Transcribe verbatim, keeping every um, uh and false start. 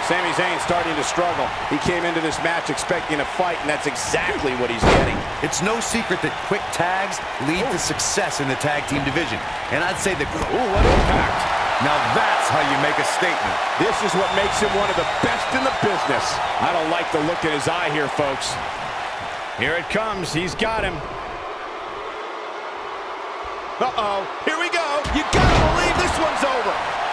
Sami Zayn starting to struggle. He came into this match expecting a fight, and that's exactly what he's getting. It's no secret that quick tags lead to success in the tag team division. And I'd say that... Ooh, what impact. Now that's how you make a statement. This is what makes him one of the best in the business. I don't like the look in his eye here, folks. Here it comes. He's got him. Uh-oh. Here we go. You gotta believe this one's over.